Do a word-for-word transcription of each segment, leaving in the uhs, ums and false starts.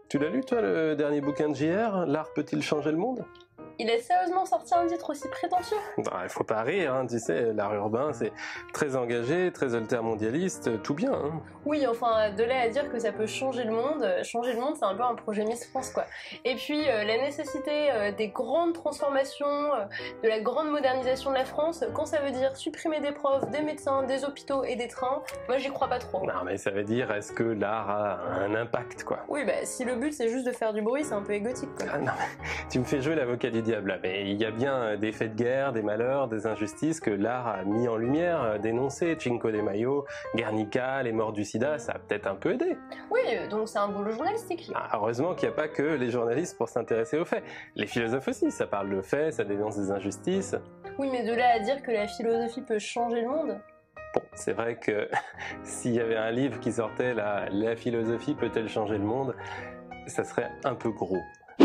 Tu l'as lu toi le dernier bouquin de J R, L'art peut-il changer le monde? Il a sérieusement sorti un titre aussi prétentieux? Il faut pas rire, hein, tu sais, l'art urbain c'est très engagé, très altermondialiste, tout bien. Hein. Oui, enfin, de là à dire que ça peut changer le monde, changer le monde c'est un peu un projet Miss France quoi. Et puis euh, la nécessité euh, des grandes transformations, euh, de la grande modernisation de la France, quand ça veut dire supprimer des profs, des médecins, des hôpitaux et des trains, moi j'y crois pas trop. Non mais ça veut dire, est-ce que l'art a un impact quoi? Oui, bah si le but c'est juste de faire du bruit, c'est un peu égotique quoi. Ah, non, tu me fais jouer l'avocat du diable là, mais il y a bien des faits de guerre, des malheurs, des injustices que l'art a mis en lumière, dénoncé, Cinco de Mayo, Guernica, les morts du sida, ça a peut-être un peu aidé. Oui, donc c'est un boulot journalistique. Ah, heureusement qu'il n'y a pas que les journalistes pour s'intéresser aux faits. Les philosophes aussi, ça parle de faits, ça dénonce des injustices. Oui, mais de là à dire que la philosophie peut changer le monde? Bon, c'est vrai que s'il y avait un livre qui sortait là, La philosophie peut-elle changer le monde, ça serait un peu gros.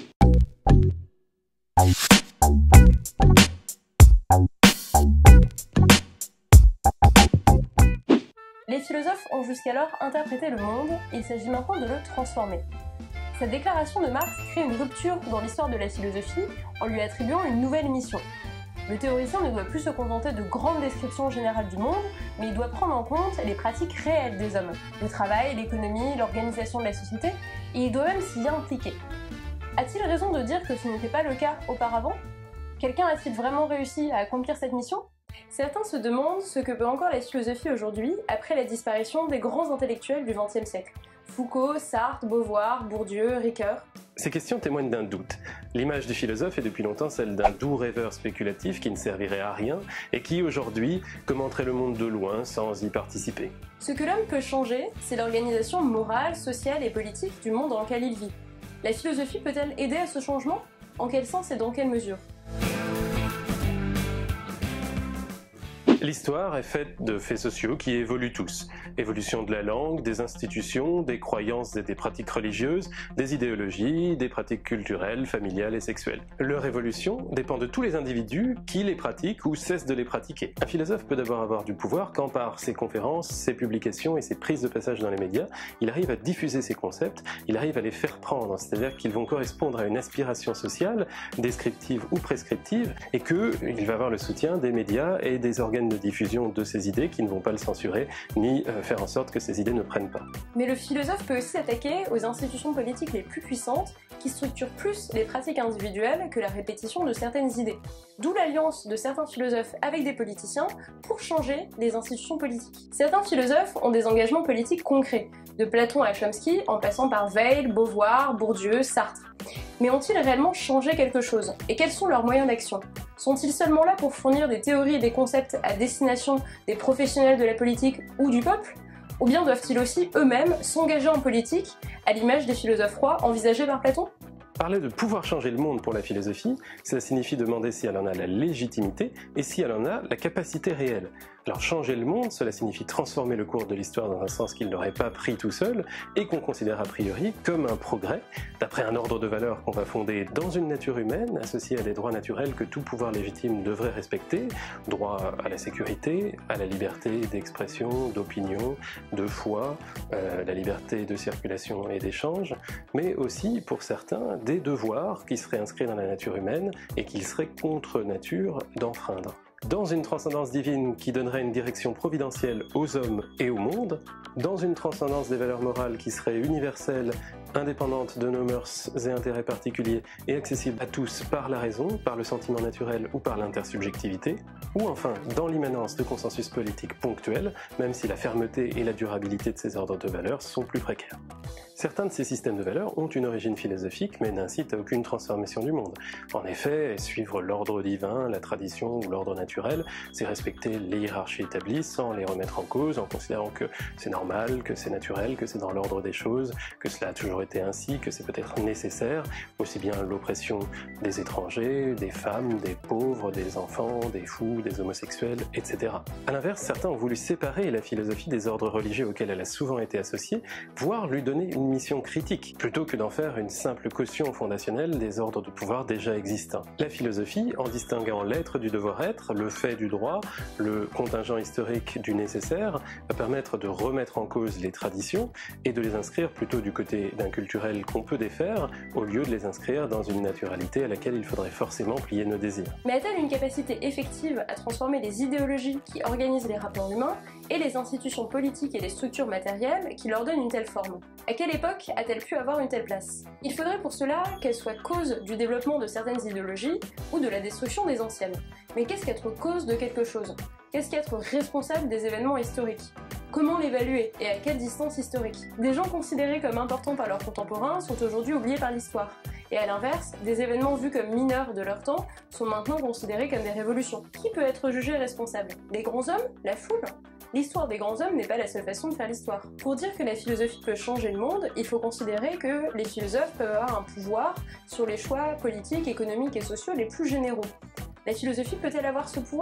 Les philosophes ont jusqu'alors interprété le monde, et il s'agit maintenant de le transformer. Cette déclaration de Marx crée une rupture dans l'histoire de la philosophie en lui attribuant une nouvelle mission. Le théoricien ne doit plus se contenter de grandes descriptions générales du monde, mais il doit prendre en compte les pratiques réelles des hommes, le travail, l'économie, l'organisation de la société, et il doit même s'y impliquer. A-t-il raison de dire que ce n'était pas le cas auparavant? Quelqu'un a-t-il vraiment réussi à accomplir cette mission? Certains se demandent ce que peut encore la philosophie aujourd'hui, après la disparition des grands intellectuels du vingtième siècle. Foucault, Sartre, Beauvoir, Bourdieu, Ricoeur. Ces questions témoignent d'un doute. L'image du philosophe est depuis longtemps celle d'un doux rêveur spéculatif qui ne servirait à rien et qui, aujourd'hui, commenterait le monde de loin sans y participer. Ce que l'homme peut changer, c'est l'organisation morale, sociale et politique du monde dans lequel il vit. La philosophie peut-elle aider à ce changement? En quel sens et dans quelle mesure? L'histoire est faite de faits sociaux qui évoluent tous. Évolution de la langue, des institutions, des croyances et des pratiques religieuses, des idéologies, des pratiques culturelles, familiales et sexuelles. Leur évolution dépend de tous les individus qui les pratiquent ou cessent de les pratiquer. Un philosophe peut d'abord avoir du pouvoir quand par ses conférences, ses publications et ses prises de passage dans les médias, il arrive à diffuser ses concepts, il arrive à les faire prendre, c'est-à-dire qu'ils vont correspondre à une aspiration sociale, descriptive ou prescriptive, et qu'il va avoir le soutien des médias et des organes de diffusion de ces idées qui ne vont pas le censurer ni euh, faire en sorte que ces idées ne prennent pas. Mais le philosophe peut aussi s'attaquer aux institutions politiques les plus puissantes qui structurent plus les pratiques individuelles que la répétition de certaines idées. D'où l'alliance de certains philosophes avec des politiciens pour changer les institutions politiques. Certains philosophes ont des engagements politiques concrets, de Platon à Chomsky en passant par Weil, Beauvoir, Bourdieu, Sartre. Mais ont-ils réellement changé quelque chose? Et quels sont leurs moyens d'action? Sont-ils seulement là pour fournir des théories et des concepts à destination des professionnels de la politique ou du peuple? Ou bien doivent-ils aussi eux-mêmes s'engager en politique, à l'image des philosophes rois envisagés par Platon? Parler de pouvoir changer le monde pour la philosophie, cela signifie demander si elle en a la légitimité et si elle en a la capacité réelle. Alors changer le monde, cela signifie transformer le cours de l'histoire dans un sens qu'il n'aurait pas pris tout seul et qu'on considère a priori comme un progrès, d'après un ordre de valeurs qu'on va fonder dans une nature humaine, associée à des droits naturels que tout pouvoir légitime devrait respecter, droit à la sécurité, à la liberté d'expression, d'opinion, de foi, euh, la liberté de circulation et d'échange, mais aussi, pour certains, des devoirs qui seraient inscrits dans la nature humaine et qu'il serait contre nature d'enfreindre. Dans une transcendance divine qui donnerait une direction providentielle aux hommes et au monde, dans une transcendance des valeurs morales qui serait universelle, indépendante de nos mœurs et intérêts particuliers et accessible à tous par la raison, par le sentiment naturel ou par l'intersubjectivité, ou enfin dans l'immanence de consensus politiques ponctuels, même si la fermeté et la durabilité de ces ordres de valeurs sont plus précaires. Certains de ces systèmes de valeurs ont une origine philosophique mais n'incitent à aucune transformation du monde. En effet, suivre l'ordre divin, la tradition ou l'ordre naturel, c'est respecter les hiérarchies établies sans les remettre en cause, en considérant que c'est normal, que c'est naturel, que c'est dans l'ordre des choses, que cela a toujours été ainsi, que c'est peut-être nécessaire, aussi bien l'oppression des étrangers, des femmes, des pauvres, des enfants, des fous, des homosexuels, et cetera. A l'inverse, certains ont voulu séparer la philosophie des ordres religieux auxquels elle a souvent été associée, voire lui donner une mission critique, plutôt que d'en faire une simple caution fondationnelle des ordres de pouvoir déjà existants. La philosophie, en distinguant l'être du devoir-être, le fait du droit, le contingent historique du nécessaire, va permettre de remettre en cause les traditions et de les inscrire plutôt du côté d'un biens culturels qu'on peut défaire, au lieu de les inscrire dans une naturalité à laquelle il faudrait forcément plier nos désirs. Mais a-t-elle une capacité effective à transformer les idéologies qui organisent les rapports humains et les institutions politiques et les structures matérielles qui leur donnent une telle forme? À quelle époque a-t-elle pu avoir une telle place? Il faudrait pour cela qu'elle soit cause du développement de certaines idéologies ou de la destruction des anciennes. Mais qu'est-ce qu'être cause de quelque chose? Qu'est-ce qu'être responsable des événements historiques? Comment l'évaluer et à quelle distance historique? Des gens considérés comme importants par leurs contemporains sont aujourd'hui oubliés par l'histoire. Et à l'inverse, des événements vus comme mineurs de leur temps sont maintenant considérés comme des révolutions. Qui peut être jugé responsable? Les grands hommes? La foule? L'histoire des grands hommes n'est pas la seule façon de faire l'histoire. Pour dire que la philosophie peut changer le monde, il faut considérer que les philosophes peuvent avoir un pouvoir sur les choix politiques, économiques et sociaux les plus généraux. La philosophie peut-elle avoir ce pouvoir ?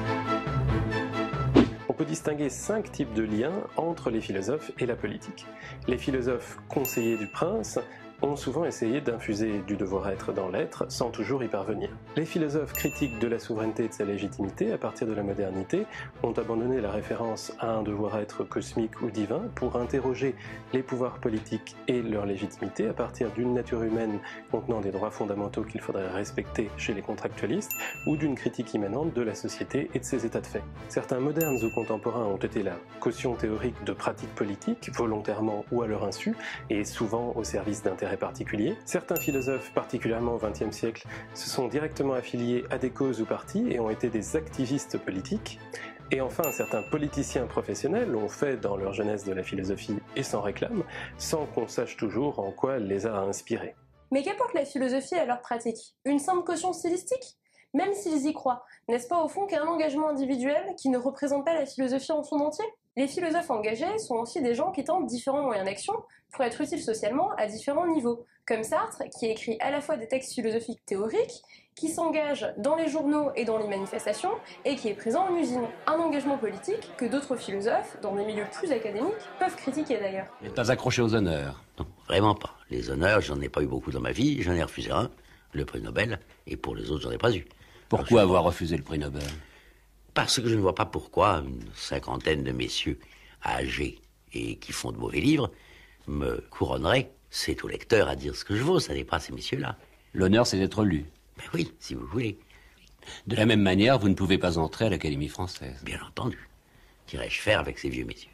On peut distinguer cinq types de liens entre les philosophes et la politique. Les philosophes conseillers du prince ont souvent essayé d'infuser du devoir-être dans l'être sans toujours y parvenir. Les philosophes critiques de la souveraineté et de sa légitimité à partir de la modernité ont abandonné la référence à un devoir-être cosmique ou divin pour interroger les pouvoirs politiques et leur légitimité à partir d'une nature humaine contenant des droits fondamentaux qu'il faudrait respecter chez les contractualistes ou d'une critique immanente de la société et de ses états de fait. Certains modernes ou contemporains ont été la caution théorique de pratiques politiques, volontairement ou à leur insu, et souvent au service d'intérêts particuliers. Certains philosophes, particulièrement au vingtième siècle, se sont directement affiliés à des causes ou partis et ont été des activistes politiques. Et enfin, certains politiciens professionnels ont fait dans leur jeunesse de la philosophie et s'en réclament, sans qu'on sache toujours en quoi elle les a inspirés. Mais qu'apporte la philosophie à leur pratique? Une simple caution stylistique? Même s'ils y croient, n'est-ce pas au fond qu'un engagement individuel qui ne représente pas la philosophie en son entier? Les philosophes engagés sont aussi des gens qui tentent différents moyens d'action pour être utiles socialement à différents niveaux, comme Sartre, qui écrit à la fois des textes philosophiques théoriques, qui s'engage dans les journaux et dans les manifestations, et qui est présent en usine. Un engagement politique que d'autres philosophes, dans des milieux plus académiques, peuvent critiquer d'ailleurs. Et pas accroché aux honneurs? Non, vraiment pas. Les honneurs, j'en ai pas eu beaucoup dans ma vie, j'en ai refusé un, le prix Nobel, et pour les autres, j'en ai pas eu. Pourquoi avoir refusé le prix Nobel? Parce que je ne vois pas pourquoi une cinquantaine de messieurs âgés et qui font de mauvais livres me couronneraient. C'est au lecteur à dire ce que je vaux, ça n'est pas ces messieurs-là. L'honneur, c'est d'être lu. Ben oui, si vous voulez. De la même manière, vous ne pouvez pas entrer à l'Académie française. Bien entendu. Qu'irais-je faire avec ces vieux messieurs?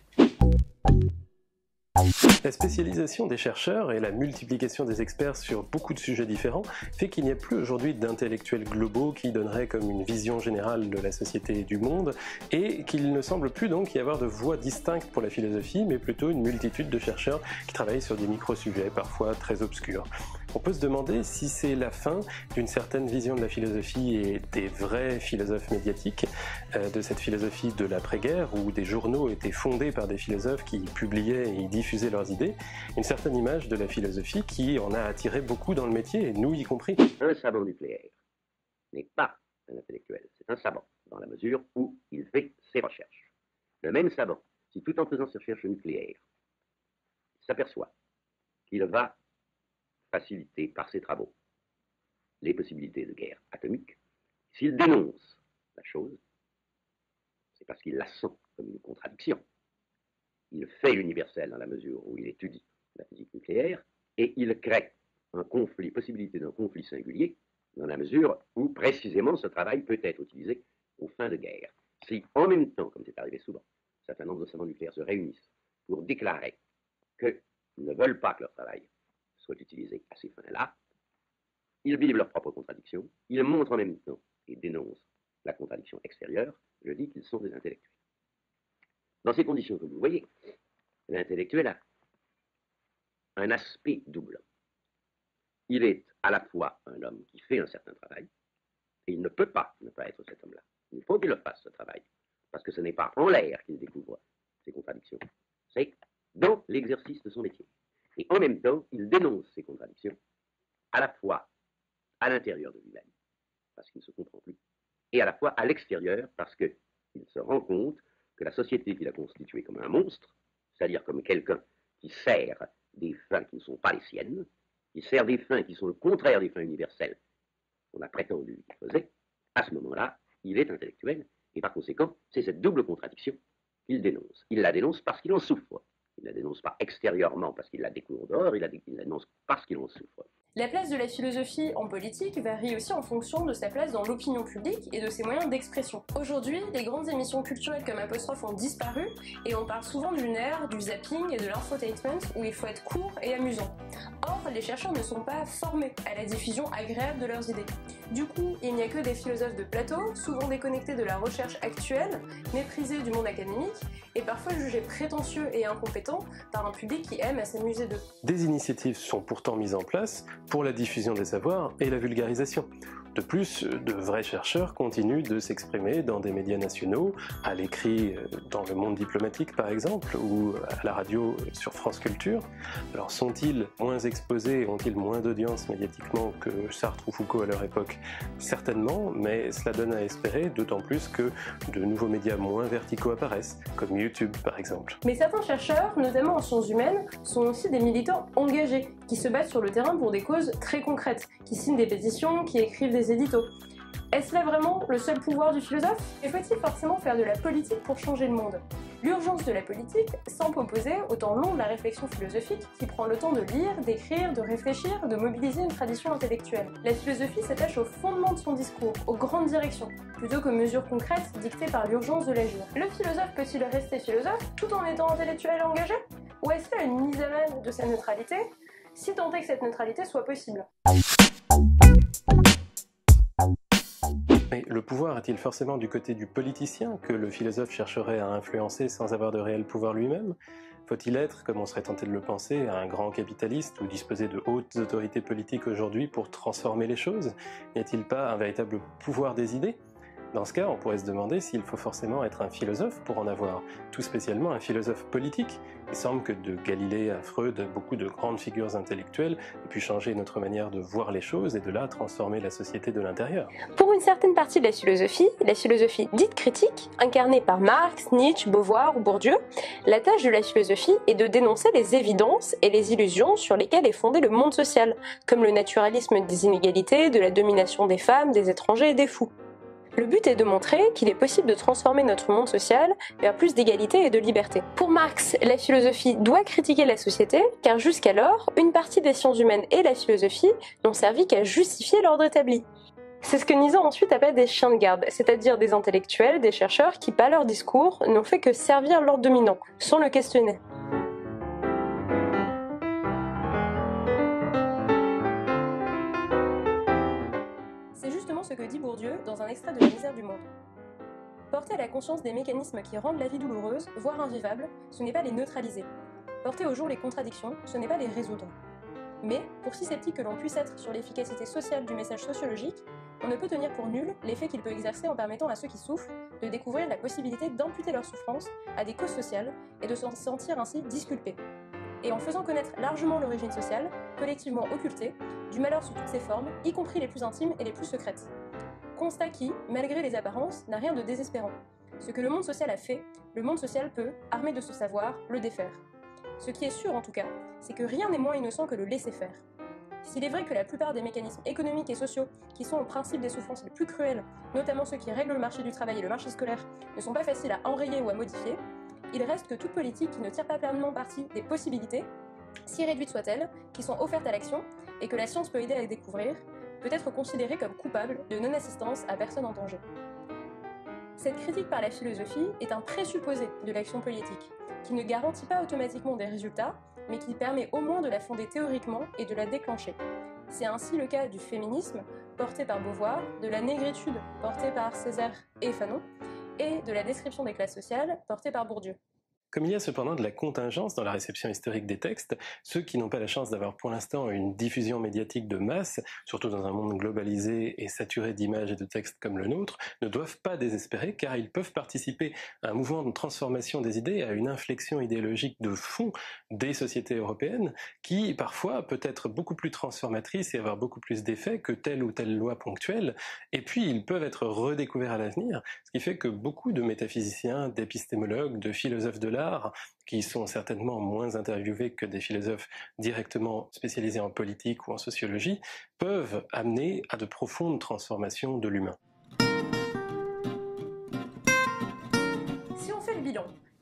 La spécialisation des chercheurs et la multiplication des experts sur beaucoup de sujets différents fait qu'il n'y a plus aujourd'hui d'intellectuels globaux qui donneraient comme une vision générale de la société et du monde, et qu'il ne semble plus donc y avoir de voies distinctes pour la philosophie, mais plutôt une multitude de chercheurs qui travaillent sur des micro-sujets parfois très obscurs. On peut se demander si c'est la fin d'une certaine vision de la philosophie et des vrais philosophes médiatiques, euh, de cette philosophie de l'après-guerre où des journaux étaient fondés par des philosophes qui publiaient et y diffusaient leurs idées, une certaine image de la philosophie qui en a attiré beaucoup dans le métier, et nous y compris. Un savant nucléaire n'est pas un intellectuel, c'est un savant, dans la mesure où il fait ses recherches. Le même savant, si tout en faisant ses recherches nucléaires, il s'aperçoit qu'il va faciliter par ses travaux les possibilités de guerre atomique, s'il dénonce la chose, c'est parce qu'il la sent comme une contradiction. Il fait l'universel dans la mesure où il étudie la physique nucléaire et il crée un conflit, possibilité d'un conflit singulier dans la mesure où précisément ce travail peut être utilisé aux fins de guerre. Si en même temps, comme c'est arrivé souvent, un certain nombre de savants nucléaires se réunissent pour déclarer qu'ils ne veulent pas que leur travail soit utilisé à ces fins-là, ils vivent leur propre contradiction, ils montrent en même temps et dénoncent la contradiction extérieure, je dis qu'ils sont des intellectuels. Dans ces conditions que vous voyez, l'intellectuel a un aspect double. Il est à la fois un homme qui fait un certain travail, et il ne peut pas ne pas être cet homme-là. Il faut qu'il le fasse, ce travail, parce que ce n'est pas en l'air qu'il découvre ces contradictions, c'est dans l'exercice de son métier. Et en même temps, il dénonce ces contradictions, à la fois à l'intérieur de lui-même, parce qu'il ne se comprend plus, et à la fois à l'extérieur, parce qu'il se rend compte que la société qu'il a constituée comme un monstre, c'est-à-dire comme quelqu'un qui sert des fins qui ne sont pas les siennes, qui sert des fins qui sont le contraire des fins universelles qu'on a prétendu qu'il faisait, à ce moment-là, il est intellectuel, et par conséquent, c'est cette double contradiction qu'il dénonce. Il la dénonce parce qu'il en souffre. Il ne la dénonce pas extérieurement parce qu'il la découvre dehors, il la, il la dénonce parce qu'il en souffre. La place de la philosophie en politique varie aussi en fonction de sa place dans l'opinion publique et de ses moyens d'expression. Aujourd'hui, les grandes émissions culturelles comme Apostrophe ont disparu et on parle souvent d'une ère du zapping et de l'infotainment où il faut être court et amusant. Or, les chercheurs ne sont pas formés à la diffusion agréable de leurs idées. Du coup, il n'y a que des philosophes de plateau, souvent déconnectés de la recherche actuelle, méprisés du monde académique et parfois jugés prétentieux et incompétents par un public qui aime à s'amuser d'eux. Des initiatives sont pourtant mises en place pour la diffusion des savoirs et la vulgarisation. De plus, de vrais chercheurs continuent de s'exprimer dans des médias nationaux, à l'écrit dans le monde diplomatique par exemple, ou à la radio sur France Culture. Alors sont-ils moins exposés, ont-ils moins d'audience médiatiquement que Sartre ou Foucault à leur époque? Certainement, mais cela donne à espérer, d'autant plus que de nouveaux médias moins verticaux apparaissent, comme YouTube par exemple. Mais certains chercheurs, notamment en sciences humaines, sont aussi des militants engagés, qui se battent sur le terrain pour des causes très concrètes, qui signent des pétitions, qui écrivent des éditos. Est-ce là vraiment le seul pouvoir du philosophe? Et faut-il forcément faire de la politique pour changer le monde? L'urgence de la politique semble opposer au temps long de la réflexion philosophique qui prend le temps de lire, d'écrire, de réfléchir, de mobiliser une tradition intellectuelle. La philosophie s'attache au fondement de son discours, aux grandes directions, plutôt qu'aux mesures concrètes dictées par l'urgence de l'agir. Le philosophe peut-il rester philosophe tout en étant intellectuel et engagé? Ou est-ce là une mise à mal de sa neutralité, si tant est que cette neutralité soit possible? Mais le pouvoir est-il forcément du côté du politicien que le philosophe chercherait à influencer sans avoir de réel pouvoir lui-même? Faut-il être, comme on serait tenté de le penser, un grand capitaliste ou disposer de hautes autorités politiques aujourd'hui pour transformer les choses? N'y a-t-il pas un véritable pouvoir des idées? Dans ce cas, on pourrait se demander s'il faut forcément être un philosophe pour en avoir, tout spécialement un philosophe politique. Il semble que de Galilée à Freud, beaucoup de grandes figures intellectuelles aient pu changer notre manière de voir les choses et de là transformer la société de l'intérieur. Pour une certaine partie de la philosophie, la philosophie dite critique, incarnée par Marx, Nietzsche, Beauvoir ou Bourdieu, la tâche de la philosophie est de dénoncer les évidences et les illusions sur lesquelles est fondé le monde social, comme le naturalisme des inégalités, de la domination des femmes, des étrangers et des fous. Le but est de montrer qu'il est possible de transformer notre monde social vers plus d'égalité et de liberté. Pour Marx, la philosophie doit critiquer la société, car jusqu'alors, une partie des sciences humaines et la philosophie n'ont servi qu'à justifier l'ordre établi. C'est ce que Nizan ensuite appelle des chiens de garde, c'est-à-dire des intellectuels, des chercheurs qui, par leur discours, n'ont fait que servir l'ordre dominant, sans le questionner. Ce que dit Bourdieu dans un extrait de La misère du monde. Porter à la conscience des mécanismes qui rendent la vie douloureuse, voire invivable, ce n'est pas les neutraliser. Porter au jour les contradictions, ce n'est pas les résoudre. Mais, pour si sceptique que l'on puisse être sur l'efficacité sociale du message sociologique, on ne peut tenir pour nul l'effet qu'il peut exercer en permettant à ceux qui souffrent de découvrir la possibilité d'imputer leur souffrance à des causes sociales et de se sentir ainsi disculpés. Et en faisant connaître largement l'origine sociale, collectivement occultée, du malheur sous toutes ses formes, y compris les plus intimes et les plus secrètes. Constat qui, malgré les apparences, n'a rien de désespérant. Ce que le monde social a fait, le monde social peut, armé de ce savoir, le défaire. Ce qui est sûr en tout cas, c'est que rien n'est moins innocent que le laisser-faire. S'il est vrai que la plupart des mécanismes économiques et sociaux, qui sont au principe des souffrances les plus cruelles, notamment ceux qui règlent le marché du travail et le marché scolaire, ne sont pas faciles à enrayer ou à modifier, il reste que toute politique qui ne tire pas pleinement parti des possibilités, si réduites soient-elles, qui sont offertes à l'action et que la science peut aider à découvrir, peut être considérée comme coupable de non-assistance à personne en danger. Cette critique par la philosophie est un présupposé de l'action politique, qui ne garantit pas automatiquement des résultats, mais qui permet au moins de la fonder théoriquement et de la déclencher. C'est ainsi le cas du féminisme, porté par Beauvoir, de la négritude, portée par Césaire et Fanon, et de la description des classes sociales, portée par Bourdieu. Comme il y a cependant de la contingence dans la réception historique des textes, ceux qui n'ont pas la chance d'avoir pour l'instant une diffusion médiatique de masse, surtout dans un monde globalisé et saturé d'images et de textes comme le nôtre, ne doivent pas désespérer car ils peuvent participer à un mouvement de transformation des idées, à une inflexion idéologique de fond des sociétés européennes qui parfois peut être beaucoup plus transformatrice et avoir beaucoup plus d'effets que telle ou telle loi ponctuelle, et puis ils peuvent être redécouverts à l'avenir, ce qui fait que beaucoup de métaphysiciens, d'épistémologues, de philosophes de l'art, qui sont certainement moins interviewés que des philosophes directement spécialisés en politique ou en sociologie, peuvent amener à de profondes transformations de l'humain. Si on fait le bilan,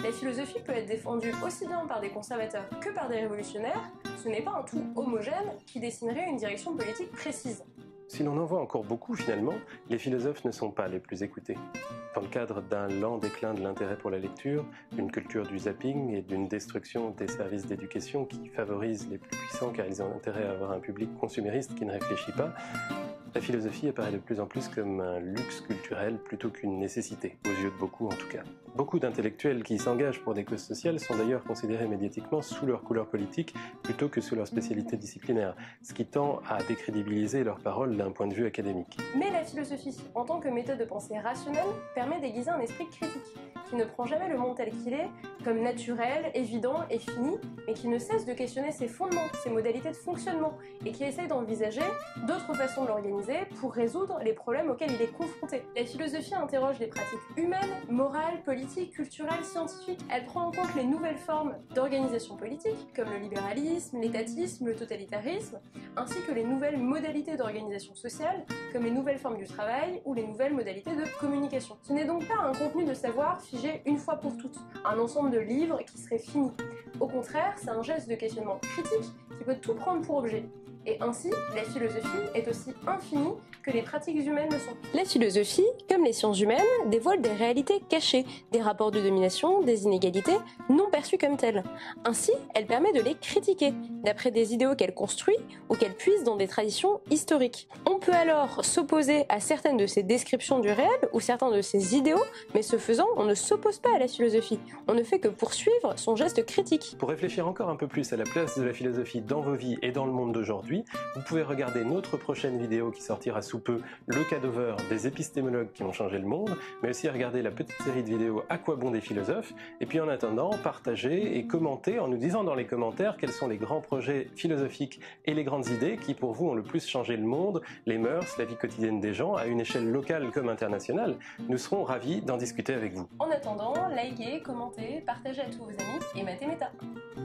La philosophie peut être défendue aussi bien par des conservateurs que par des révolutionnaires, ce n'est pas un tout homogène qui dessinerait une direction politique précise. Si l'on en voit encore beaucoup finalement, les philosophes ne sont pas les plus écoutés. Dans le cadre d'un lent déclin de l'intérêt pour la lecture, d'une culture du zapping et d'une destruction des services d'éducation qui favorisent les plus puissants car ils ont intérêt à avoir un public consumériste qui ne réfléchit pas, la philosophie apparaît de plus en plus comme un luxe culturel plutôt qu'une nécessité, aux yeux de beaucoup en tout cas. Beaucoup d'intellectuels qui s'engagent pour des causes sociales sont d'ailleurs considérés médiatiquement sous leur couleur politique plutôt que sous leur spécialité disciplinaire, ce qui tend à décrédibiliser leurs paroles d'un point de vue académique. Mais la philosophie, en tant que méthode de pensée rationnelle, permet d'aiguiser un esprit critique, qui ne prend jamais le monde tel qu'il est, comme naturel, évident et fini, mais qui ne cesse de questionner ses fondements, ses modalités de fonctionnement, et qui essaye d'envisager d'autres façons de l'organiser pour résoudre les problèmes auxquels il est confronté. La philosophie interroge les pratiques humaines, morales, politiques, culturelles, scientifiques. Elle prend en compte les nouvelles formes d'organisation politique, comme le libéralisme, l'étatisme, le totalitarisme, ainsi que les nouvelles modalités d'organisation sociale, comme les nouvelles formes du travail ou les nouvelles modalités de communication. Ce n'est donc pas un contenu de savoir figé une fois pour toutes, un ensemble de livres qui serait fini. Au contraire, c'est un geste de questionnement critique qui peut tout prendre pour objet. Et ainsi, la philosophie est aussi infinie que les pratiques humaines le sont. La philosophie, comme les sciences humaines, dévoile des réalités cachées, des rapports de domination, des inégalités non perçues comme telles. Ainsi, elle permet de les critiquer, d'après des idéaux qu'elle construit ou qu'elle puise dans des traditions historiques. On peut alors s'opposer à certaines de ces descriptions du réel ou certains de ces idéaux, mais ce faisant, on ne s'oppose pas à la philosophie. On ne fait que poursuivre son geste critique. Pour réfléchir encore un peu plus à la place de la philosophie dans vos vies et dans le monde d'aujourd'hui, vous pouvez regarder notre prochaine vidéo qui sortira sous peu, le cadover des épistémologues qui ont changé le monde, mais aussi regarder la petite série de vidéos À quoi bon des philosophes, et puis en attendant, partagez et commentez en nous disant dans les commentaires quels sont les grands projets philosophiques et les grandes idées qui pour vous ont le plus changé le monde, les mœurs, la vie quotidienne des gens, à une échelle locale comme internationale. Nous serons ravis d'en discuter avec vous. En attendant, likez, commentez, partagez à tous vos amis et matez méta.